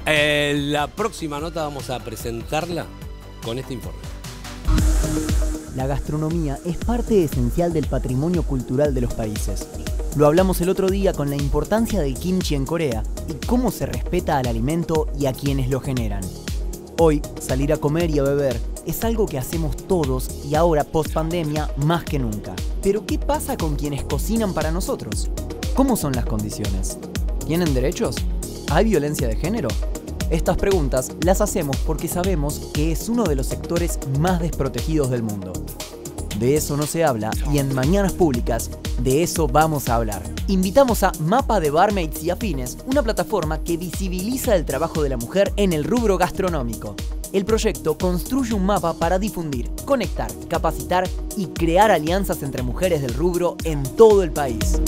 La próxima nota vamos a presentarla con este informe. La gastronomía es parte esencial del patrimonio cultural de los países. Lo hablamos el otro día con la importancia del kimchi en Corea y cómo se respeta al alimento y a quienes lo generan. Hoy, salir a comer y a beber es algo que hacemos todos y ahora, post pandemia, más que nunca. Pero ¿qué pasa con quienes cocinan para nosotros? ¿Cómo son las condiciones? ¿Tienen derechos? ¿Hay violencia de género? Estas preguntas las hacemos porque sabemos que es uno de los sectores más desprotegidos del mundo. De eso no se habla y en Mañanas Públicas de eso vamos a hablar. Invitamos a Mapa de Barmaids y Afines, una plataforma que visibiliza el trabajo de la mujer en el rubro gastronómico. El proyecto construye un mapa para difundir, conectar, capacitar y crear alianzas entre mujeres del rubro en todo el país.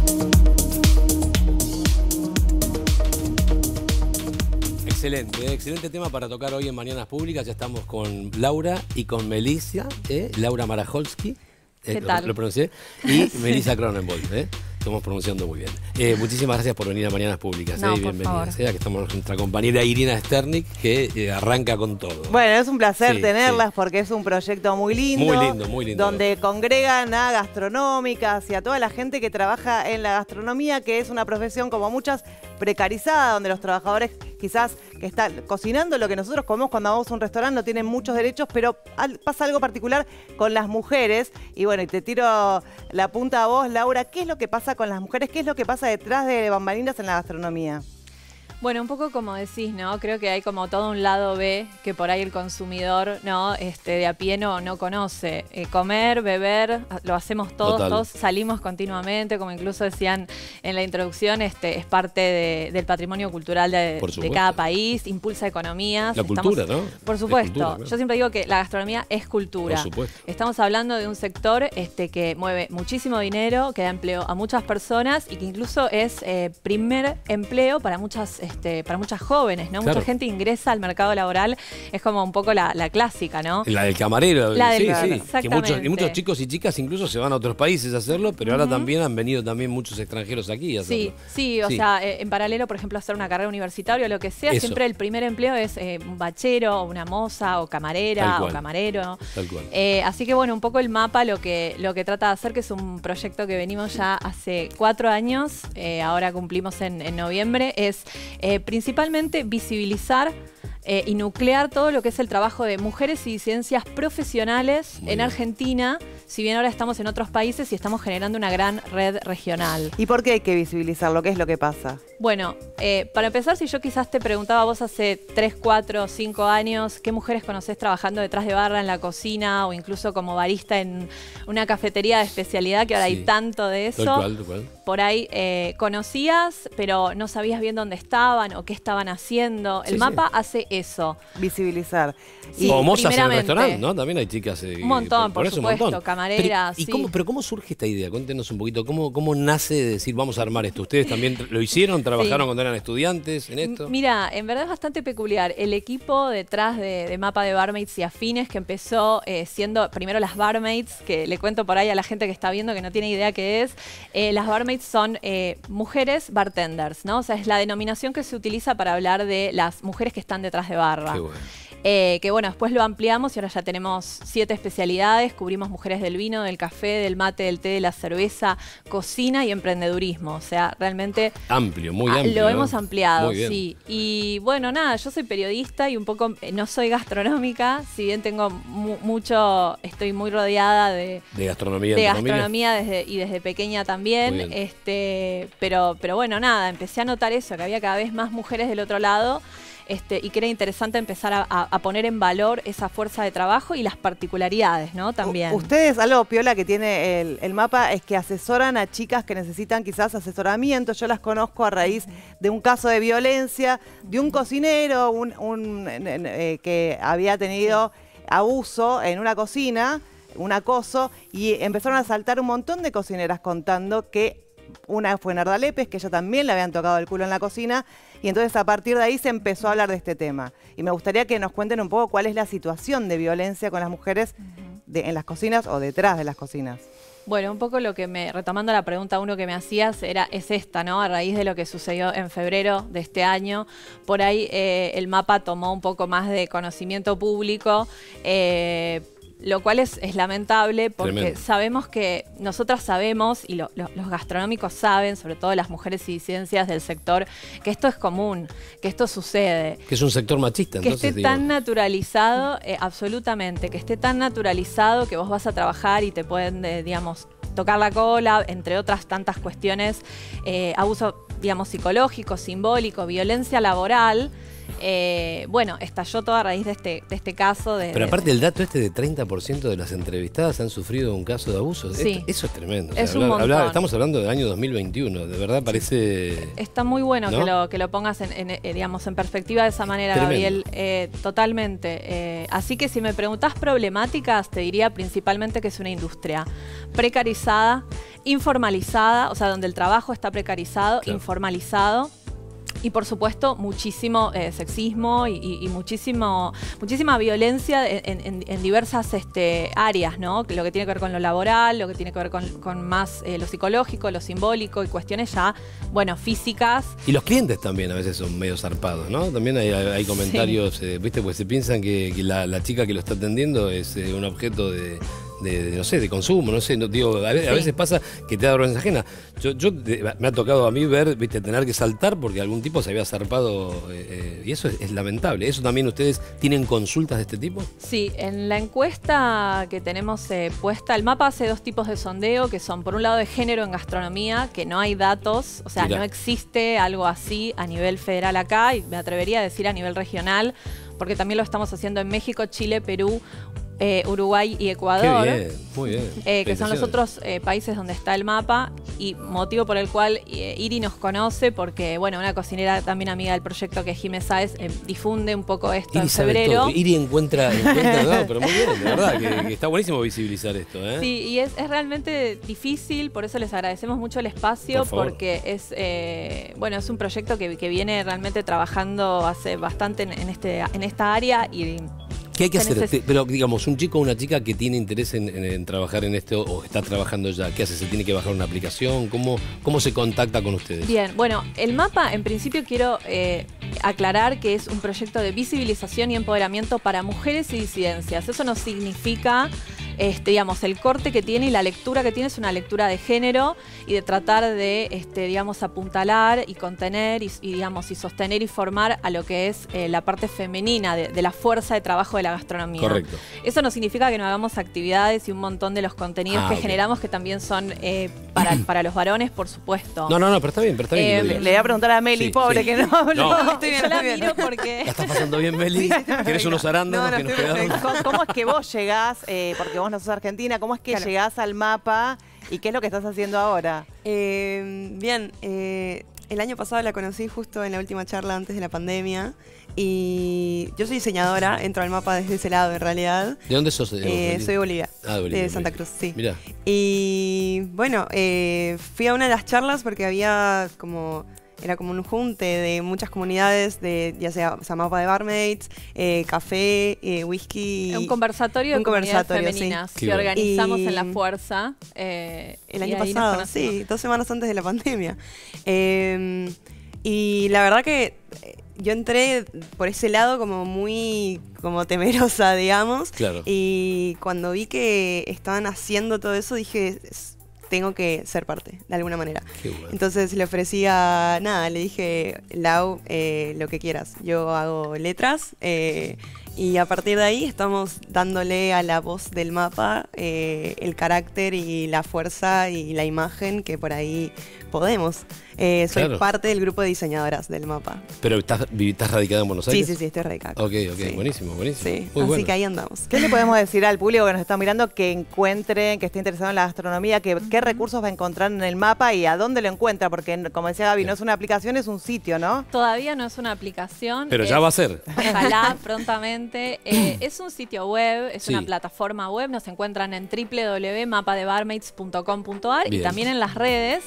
Excelente tema para tocar hoy en Mañanas Públicas. Ya estamos con Laura y con Melissa, Laura Marajolski, ¿Qué tal? Lo pronuncié, y Melissa Cronenbold. Estamos pronunciando muy bien. Muchísimas gracias por venir a Mañanas Públicas. No, por bienvenidas. favor. Aquí estamos con nuestra compañera Irina Sternik, que arranca con todo. Bueno, es un placer Sí, tenerlas sí. porque es un proyecto muy lindo. Muy lindo. Donde congregan a gastronómicas y a toda la gente que trabaja en la gastronomía, que es una profesión como muchas precarizada, donde los trabajadores quizás que están cocinando lo que nosotros comemos cuando vamos a un restaurante no tienen muchos derechos, pero pasa algo particular con las mujeres. Y bueno, y te tiro la punta a vos, Laura. ¿Qué es lo que pasa con las mujeres? ¿Qué es lo que pasa detrás de bambalinas en la gastronomía? Bueno, un poco como decís, ¿no? Creo que hay como todo un lado B que por ahí el consumidor, ¿no? De a pie no conoce. Comer, beber, lo hacemos todos salimos continuamente, como incluso decían en la introducción, es parte del patrimonio cultural de cada país, impulsa economías. La cultura, ¿no? Por supuesto. Cultura, claro. Yo siempre digo que la gastronomía es cultura. Por supuesto. Estamos hablando de un sector que mueve muchísimo dinero, que da empleo a muchas personas y que incluso es primer empleo para muchas jóvenes, ¿no? Claro. Mucha gente ingresa al mercado laboral, es como un poco la clásica, ¿no? La del camarero. La del sí. exactamente. Que muchos chicos y chicas incluso se van a otros países a hacerlo, pero ahora también han venido muchos extranjeros aquí a hacerlo. Sí, o sea, en paralelo, por ejemplo, hacer una carrera universitaria o lo que sea, siempre el primer empleo es un bachero, una moza, o camarera, o camarero. Tal cual. Así que bueno, un poco el mapa lo que trata de hacer, que es un proyecto que venimos ya hace 4 años, ahora cumplimos en noviembre, es principalmente visibilizar y nuclear todo lo que es el trabajo de mujeres y disidencias profesionales en Argentina, si bien ahora estamos en otros países y estamos generando una gran red regional. ¿Y por qué hay que visibilizarlo? ¿Qué es lo que pasa? Bueno, para empezar, si yo quizás te preguntaba vos hace 3, 4, 5 años, ¿qué mujeres conocés trabajando detrás de barra en la cocina o incluso como barista en una cafetería de especialidad, que ahora hay tanto de eso? Tal cual. Por ahí conocías, pero no sabías bien dónde estaban o qué estaban haciendo. El mapa hace eso. Visibilizar. Sí, o mozas en el primeramente. restaurante, ¿no? También hay chicas. Un montón, por eso, supuesto, un montón. camareras. Pero ¿cómo surge esta idea? Cuéntenos un poquito. ¿Cómo nace de decir vamos a armar esto? ¿Ustedes también lo hicieron? ¿Trabajaron cuando eran estudiantes en esto? Mira, en verdad es bastante peculiar. El equipo detrás de Mapa de Barmaids y Afines, que empezó siendo primero las barmaids, que le cuento por ahí a la gente que está viendo que no tiene idea qué es. Las barmaids son mujeres bartenders, ¿no? O sea, es la denominación que se utiliza para hablar de las mujeres que están detrás de barra. Qué bueno. Que bueno, después lo ampliamos y ahora ya tenemos 7 especialidades, cubrimos mujeres del vino, del café, del mate, del té, de la cerveza, cocina y emprendedurismo. O sea, realmente amplio, muy amplio. Lo hemos ampliado, muy bien. sí. Y bueno, nada, yo soy periodista y un poco no soy gastronómica, si bien tengo mucho, estoy muy rodeada de gastronomía. De gastronomía desde pequeña también. Pero bueno, nada, empecé a notar eso, que había cada vez más mujeres del otro lado. Y que era interesante empezar a poner en valor esa fuerza de trabajo y las particularidades, ¿no? También. Ustedes, algo piola que tiene el mapa es que asesoran a chicas que necesitan quizás asesoramiento. Yo las conozco a raíz de un caso de violencia, de un cocinero que había tenido abuso en una cocina, un acoso, y empezaron a saltar un montón de cocineras contando que una fue Narda Lépez, que ella también le habían tocado el culo en la cocina, y entonces a partir de ahí se empezó a hablar de este tema. Y me gustaría que nos cuenten un poco cuál es la situación de violencia con las mujeres en las cocinas o detrás de las cocinas. Bueno, un poco lo que retomando la pregunta uno que me hacías, es esta, ¿no? A raíz de lo que sucedió en febrero de este año, por ahí el mapa tomó un poco más de conocimiento público, lo cual es lamentable porque Tremendo. sabemos que, nosotras sabemos, y los gastronómicos saben, sobre todo las mujeres y disidencias del sector, que esto es común, que esto sucede. Que es un sector machista, Que entonces, esté digo. tan naturalizado, absolutamente, que esté tan naturalizado que vos vas a trabajar y te pueden, digamos, tocar la cola, entre otras tantas cuestiones, abuso, digamos, psicológico, simbólico, violencia laboral. Bueno, estalló todo a raíz de este caso. Pero aparte el dato de 30% de las entrevistadas han sufrido un caso de abuso. Sí. Eso es tremendo. Es un montón. Estamos hablando del año 2021. De verdad parece... Está muy bueno, ¿no? que lo pongas digamos, en perspectiva de esa manera, Tremendo. Gabriel. Totalmente. Así que si me preguntás problemáticas, te diría principalmente que es una industria precarizada, informalizada, o sea, donde el trabajo está precarizado, Claro. informalizado. Y por supuesto, muchísimo sexismo y muchísima violencia en diversas áreas, ¿no? Lo que tiene que ver con lo laboral, lo que tiene que ver con más lo psicológico, lo simbólico y cuestiones ya, bueno, físicas. Y los clientes también a veces son medio zarpados, ¿no? También hay comentarios, ¿viste? Pues se piensan que la chica que lo está atendiendo es un objeto no sé, de consumo, no sé, digo, a veces pasa que te da vergüenza ajena. Me ha tocado a mí ver, viste, tener que saltar porque algún tipo se había zarpado y eso es lamentable. ¿Eso también ustedes tienen consultas de este tipo? Sí, en la encuesta que tenemos puesta, el mapa hace 2 tipos de sondeo, que son por un lado de género en gastronomía, que no hay datos, o sea, Mirá. no existe algo así a nivel federal acá, y me atrevería a decir a nivel regional, porque también lo estamos haciendo en México, Chile, Perú, Uruguay y Ecuador. Qué bien, muy bien. Que son los Felicitaciones. otros países donde está el mapa, y motivo por el cual Iri nos conoce, porque, bueno, una cocinera también amiga del proyecto, que es Jimé Sáez, difunde un poco esto Iri en sabe febrero. todo. Iri encuentra no, pero muy bien, de verdad, que está buenísimo visibilizar esto, ¿eh? Sí, y es realmente difícil, por eso les agradecemos mucho el espacio, Por favor. porque bueno, es un proyecto que viene realmente trabajando hace bastante en esta área, y ¿Qué hay que se hacer? neces- Pero digamos, un chico o una chica que tiene interés en trabajar en esto o está trabajando ya, ¿qué hace? ¿Se tiene que bajar una aplicación? ¿Cómo se contacta con ustedes? Bien, bueno, el mapa en principio quiero aclarar que es un proyecto de visibilización y empoderamiento para mujeres y disidencias. Eso no significa, digamos, el corte que tiene y la lectura que tiene es una lectura de género y de tratar de, digamos, apuntalar y contener digamos, y sostener y formar a lo que es la parte femenina de la fuerza de trabajo de la gastronomía. Correcto. Eso no significa que no hagamos actividades y un montón de los contenidos que ok. generamos, que también son para los varones, por supuesto. No, pero está bien que lo Le digas. voy a preguntar a Meli, Sí, pobre, sí. que no habló. No. Estoy bien, Yo la estoy bien. miro porque... ¿La estás pasando bien, Meli? ¿Querés unos arándanos que nos estoy quedaron? perfecto. ¿Cómo es que vos llegás, porque vos no sos argentina, cómo es que llegás al mapa y qué es lo que estás haciendo ahora? Bien, el año pasado la conocí justo en la última charla antes de la pandemia y yo soy diseñadora, entro al mapa desde ese lado en realidad. ¿De dónde sos? Meli? Soy de Bolivia, Ah, de Bolivia, de Santa Bolivia. Cruz, sí. Mirá. Y bueno, fui a una de las charlas porque era como un junte de muchas comunidades, ya sea mapa de barmaids, café, whisky. Un conversatorio de Un comunidades conversatorio, sí. femeninas Qué que bueno. organizamos Y- en La Fuerza. El y año ahí nos pasado, conocimos. sí, 2 semanas antes de la pandemia. Y la verdad que yo entré por ese lado como muy temerosa, digamos. Claro. Y cuando vi que estaban haciendo todo eso, dije, tengo que ser parte, de alguna manera. Qué bueno. Entonces le ofrecía, le dije, Lau, lo que quieras. Yo hago letras y a partir de ahí estamos dándole a la voz del mapa el carácter y la fuerza y la imagen que por ahí podemos. Soy Claro. parte del grupo de diseñadoras del mapa. ¿Pero estás radicada en Buenos Sí, Aires? sí, sí, estoy radicada. Ok, Sí. buenísimo. Sí, Muy así bueno. que ahí andamos. ¿Qué le podemos decir al público que nos está mirando que encuentre, que esté interesado en la gastronomía, qué recursos va a encontrar en el mapa y a dónde lo encuentra? Porque, como decía Gaby, no es una aplicación, es un sitio, ¿no? Todavía no es una aplicación. Pero ya va a ser. Ojalá prontamente. Es un sitio web, es Sí. una plataforma web. Nos encuentran en www.mapadebarmaids.com.ar y Bien. también en las redes, en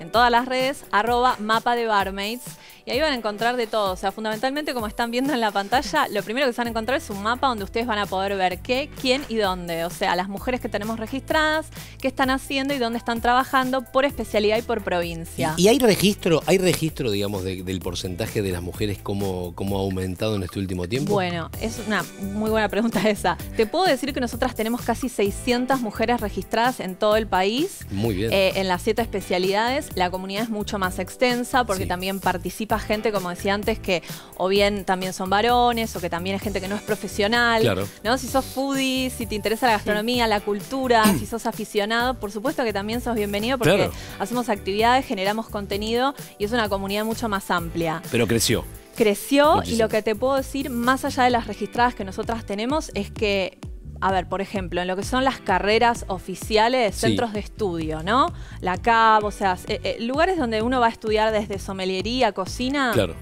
en todas las redes, @mapa de barmaids. Y ahí van a encontrar de todo. O sea, fundamentalmente, como están viendo en la pantalla, lo primero que se van a encontrar es un mapa donde ustedes van a poder ver qué, quién y dónde. O sea, las mujeres que tenemos registradas, qué están haciendo y dónde están trabajando por especialidad y por provincia. ¿Y hay registro, digamos, del porcentaje de las mujeres cómo ha aumentado en este último tiempo? Bueno, es una muy buena pregunta esa. Te puedo decir que nosotras tenemos casi 600 mujeres registradas en todo el país. Muy bien. En las 7 especialidades. La comunidad es mucho más extensa porque también participa gente, como decía antes, que o bien también son varones o que también es gente que no es profesional. Claro. ¿No? Si sos foodie, si te interesa la gastronomía, la cultura, si sos aficionado, por supuesto que también sos bienvenido porque hacemos actividades, generamos contenido y es una comunidad mucho más amplia. Pero creció. Creció Muchísimo. Y lo que te puedo decir, más allá de las registradas que nosotras tenemos, es que, a ver, por ejemplo, en lo que son las carreras oficiales, centros de estudio, ¿no? La CAB, o sea, lugares donde uno va a estudiar desde sommeliería, cocina. Claro.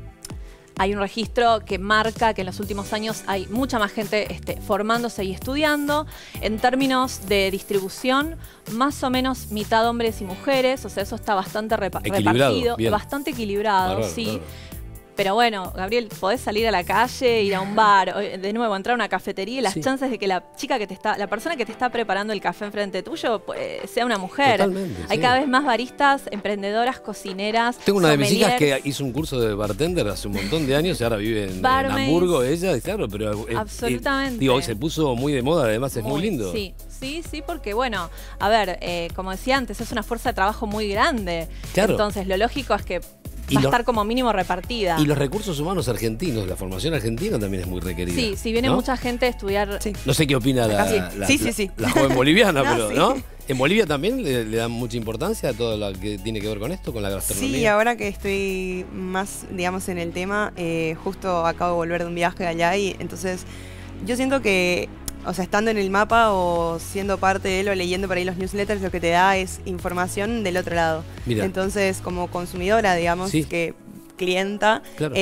Hay un registro que marca que en los últimos años hay mucha más gente formándose y estudiando. En términos de distribución, más o menos mitad hombres y mujeres, o sea, eso está bastante repartido, bien. Bastante equilibrado, Bárbaro, sí. bárbaro. Pero bueno, Gabriel, podés salir a la calle, ir a un bar, de nuevo entrar a una cafetería y las chances de que la persona que te está preparando el café enfrente tuyo sea una mujer. Totalmente, Hay cada vez más baristas, emprendedoras, cocineras. Tengo una de mis hijas sommeliers. que hizo un curso de bartender hace un montón de años y ahora vive en Barmaids. Hamburgo, ella, claro, pero Absolutamente. digo, se puso muy de moda, además es muy lindo. Sí, porque bueno, a ver, como decía antes, es una fuerza de trabajo muy grande. Claro. Entonces, lo lógico es que va a estar como mínimo repartida. Y los recursos humanos argentinos, la formación argentina también es muy requerida. Sí, si viene mucha gente a estudiar. Sí. No sé qué opina la joven boliviana, pero ¿no? ¿En Bolivia también le dan mucha importancia a todo lo que tiene que ver con esto, con la gastronomía? Sí, ahora que estoy más, digamos, en el tema, justo acabo de volver de un viaje allá y entonces yo siento que, o sea, estando en el mapa o siendo parte de él o leyendo por ahí los newsletters, lo que te da es información del otro lado. Mira. Entonces, como consumidora, digamos, que clienta, claro.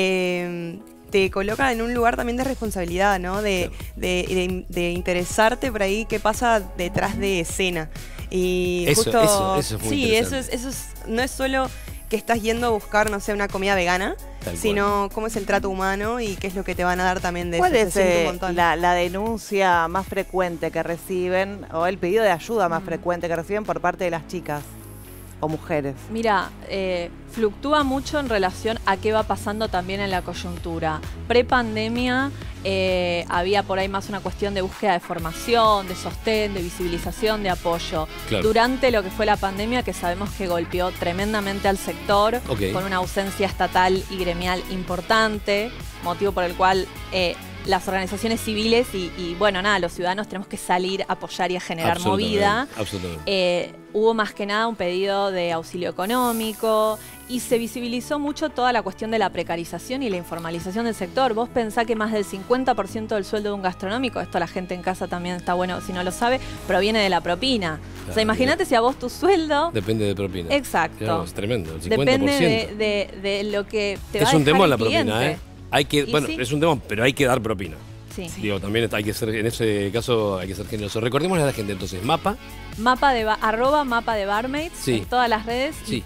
Te coloca en un lugar también de responsabilidad, ¿no? De interesarte por ahí qué pasa detrás de escena. Y eso justo, es muy interesante. eso es, no es solo que estás yendo a buscar, no sé, una comida vegana, sino cómo es el trato humano y qué es lo que te van a dar también de ¿Cuál eso. es la denuncia más frecuente que reciben o el pedido de ayuda más frecuente que reciben por parte de las chicas o mujeres? Mira, fluctúa mucho en relación a qué va pasando también en la coyuntura. Pre-pandemia había por ahí más una cuestión de búsqueda de formación, de sostén, de visibilización, de apoyo. Claro. Durante lo que fue la pandemia, que sabemos que golpeó tremendamente al sector, con una ausencia estatal y gremial importante, motivo por el cual las organizaciones civiles y bueno, nada, los ciudadanos tenemos que salir a apoyar y a generar movida. Absolutamente. Hubo más que nada un pedido de auxilio económico y se visibilizó mucho toda la cuestión de la precarización y la informalización del sector. Vos pensá que más del 50% del sueldo de un gastronómico, esto la gente en casa también está bueno si no lo sabe, proviene de la propina. Claro, o sea, imagínate si a vos tu sueldo... Depende de propina. Exacto. Claro, es tremendo, el 50%. Depende de lo que te va a dejar el cliente. Es un tema la propina, ¿eh? Bueno, sí, es un tema, pero hay que dar propina. Sí. Digo, también hay que ser, en ese caso, hay que ser generoso. Recordémosle a la gente entonces, @mapa de barmaids en todas las redes y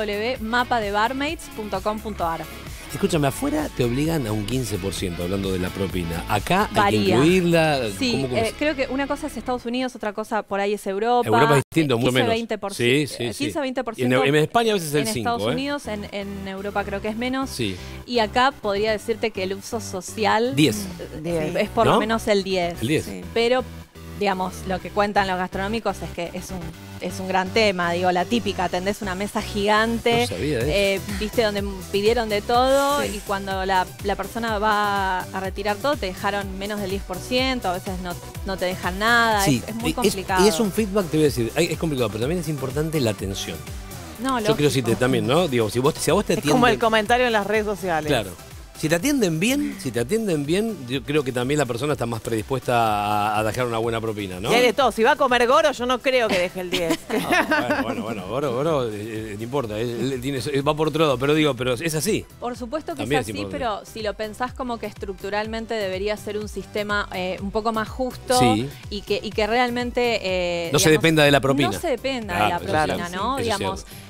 www.mapadebarmaids.com.ar. Escúchame, afuera te obligan a un 15% hablando de la propina. Acá Varía. hay que incluirla. Sí, creo que una cosa es Estados Unidos, otra cosa por ahí es Europa. Europa es distinto, mucho 15, menos. 20%. Sí. 15-20%. En España a veces es el 5%. En Estados Unidos, en Europa creo que es menos. Sí. Y acá podría decirte que el uso social 10. Es por lo menos el 10. El 10. Sí. Pero, digamos, lo que cuentan los gastronómicos es que es un gran tema. Digo, la típica, atendés una mesa gigante, No sabía viste donde pidieron de todo y cuando la persona va a retirar todo te dejaron menos del 10%, a veces no te dejan nada, Sí, es muy complicado. Y es un feedback, te voy a decir, es complicado, pero también es importante la atención. No, yo creo que también, ¿no? Digo, si a vos te atienden... Es como el comentario en las redes sociales. Claro. Si te atienden bien, yo creo que también la persona está más predispuesta a dejar una buena propina, ¿no? Y hay de todo. Si va a comer Goro, yo no creo que deje el 10. Bueno, Goro, no importa, va por otro lado, pero es así. Por supuesto que También es así, pero si lo pensás como que estructuralmente debería ser un sistema un poco más justo y que realmente... no se dependa de la propina. No se dependa de la propina, cierto, ¿no? eso Digamos,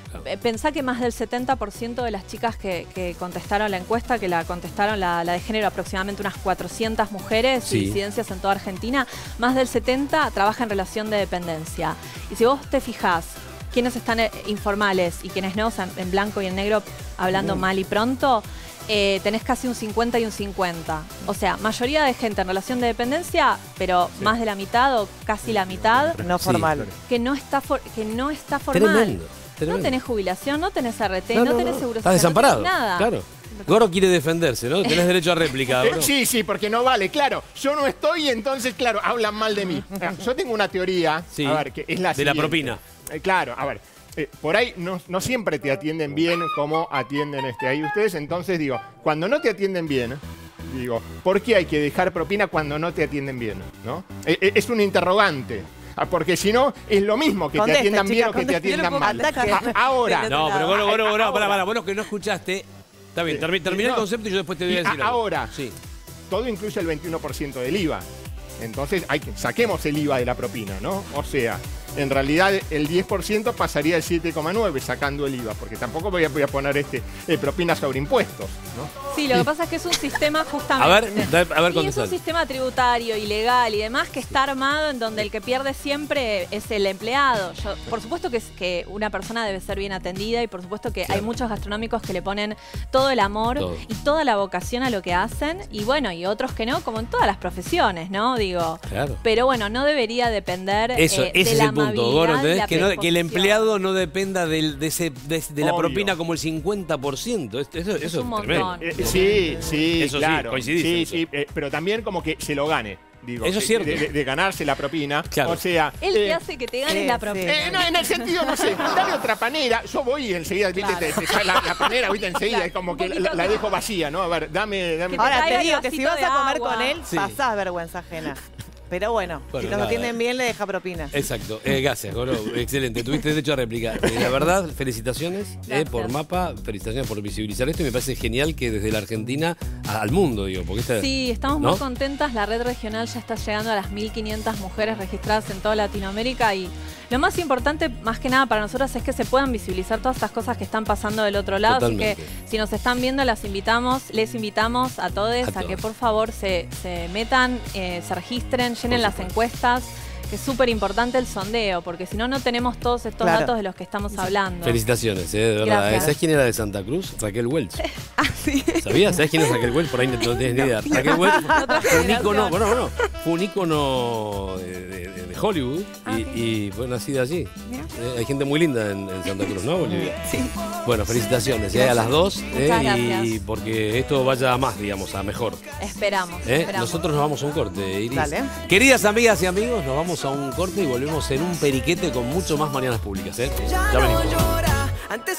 Pensá que más del 70% de las chicas que contestaron la encuesta, que la contestaron la de género, aproximadamente unas 400 mujeres, Sí. disidencias en toda Argentina, más del 70% trabaja en relación de dependencia. Y si vos te fijás quiénes están informales y quiénes no, o sea, en blanco y en negro, hablando mal y pronto, tenés casi un 50 y un 50. O sea, mayoría de gente en relación de dependencia, pero más de la mitad o casi la mitad No Sí, formal. claro. que no está formal. Tremendo. No tenés jubilación, no tenés RT, no tenés seguro Estás social, desamparado. no tenés nada. Claro. Goro quiere defenderse, ¿no? Tenés derecho a réplica, Goro. Sí, sí, porque no vale, claro. Yo no estoy, entonces, claro, hablan mal de mí. Yo tengo una teoría, Sí. a ver, que es la De la siguiente. propina. Claro, a ver. Por ahí no siempre te atienden bien como atienden ahí ustedes. Entonces digo, cuando no te atienden bien, digo, ¿por qué hay que dejar propina cuando no te atienden bien? ¿No? Es un interrogante. Porque si no, es lo mismo que Conteste, te atiendan bien chica, o que te conteste. atiendan Yo no mal. puedo ataque. Ahora. No, pero Goro, Ahora. para, vos lo que no escuchaste. Está bien, termina el No. concepto y yo después te voy a Y decir algo. ahora. Sí. Todo incluye el 21% del IVA. Entonces, saquemos el IVA de la propina, ¿no? O sea, en realidad el 10% pasaría al 7,9% sacando el IVA, porque tampoco voy a poner propina sobre impuestos, ¿no? Sí, lo que pasa es que es un sistema A justamente. ver, Y es un contestá. sistema tributario, ilegal y demás que está armado en donde el que pierde siempre es el empleado. Por supuesto que una persona debe ser bien atendida y por supuesto que hay muchos gastronómicos que le ponen todo el amor Todo. y toda la vocación a lo que hacen y bueno, y otros que no, como en todas las profesiones, ¿no? Digo, Claro. pero bueno, no debería depender Eso, de ese es la el punto, Goro, amabilidad y ¿entendés? la Que el predisposición. empleado no dependa de la Obvio. propina como el 50%. Eso Es un es montón. tremendo. Sí, Eso sí, claro. coincidís en Sí, pero también como que se lo gane. Digo, Eso es cierto. De ganarse la propina. Claro. O sea. Él te hace que te ganes sí, la sí. propina. No, en el sentido, no sé, dame otra panera. Yo voy y enseguida, ¿viste? Claro. La panera, ¿viste? Enseguida, Claro, es como un que poquito la como- dejo vacía, ¿no? A ver, dame. Que te Ahora traiga te el digo que si vasito vas de a comer agua. con él, Sí. pasás vergüenza ajena. Pero bueno, Bueno, si nos nada, atienden bien, le deja propina. Exacto. Gracias, Goro. Excelente. Tuviste derecho a réplica. La verdad, felicitaciones Gracias. por Mapa, felicitaciones por visibilizar esto y me parece genial que desde la Argentina al mundo, digo, porque esta, Sí, estamos ¿no? muy contentas. La red regional ya está llegando a las 1.500 mujeres registradas en toda Latinoamérica y lo más importante, más que nada para nosotras, es que se puedan visibilizar todas estas cosas que están pasando del otro lado. Totalmente. Así que si nos están viendo, les invitamos a todos a que por favor se metan, se registren, llenen las encuestas. Que es súper importante el sondeo, porque si no, no tenemos todos estos Claro. datos de los que estamos hablando. Felicitaciones, de verdad. Gracias. ¿Sabés quién era de Santa Cruz? Raquel Welch. Sí. ¿Sabías? ¿Sabés quién es Raquel Welch? Por ahí no tenés ni idea. Raquel Welch fue un ícono, fue un ícono de Hollywood y fue nacida allí. Hay gente muy linda en Santa Cruz, ¿no, Bolivia? Sí. Bueno, felicitaciones a las dos Muchas y gracias. porque esto vaya a más, digamos, a mejor. Esperamos. Nosotros nos vamos a un corte, Iris. Dale. Queridas amigas y amigos, nos vamos a un corte y volvemos en un periquete con mucho más mañanas públicas. Ya venimos.